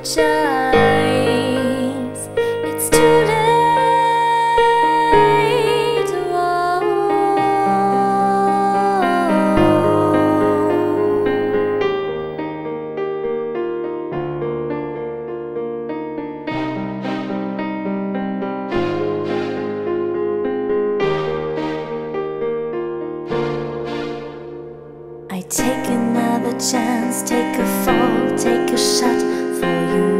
apologize. It's too late. Whoa. I take another chance, take a fall, take a shot for you.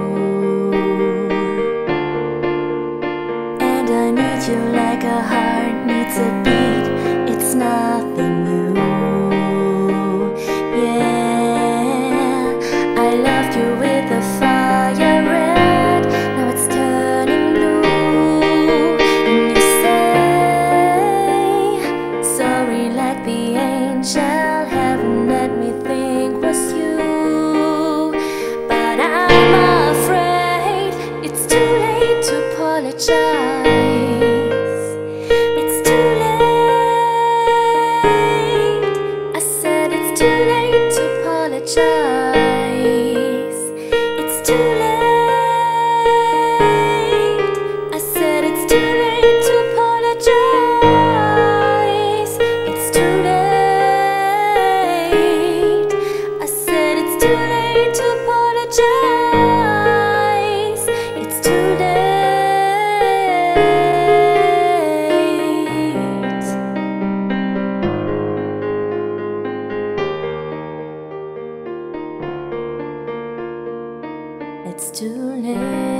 And I need you like a heart needs a beat, it's nothing new. Yeah, I loved you with a fire red, now it's turning blue. And you say, sorry like the angel let me think was you, but I'm afraid it's too late to apologize. It's too late. I said it's too late to apologize. It's too late. I said it's too late to apologize. It's too late. Too late to apologize. It's too late. It's too late.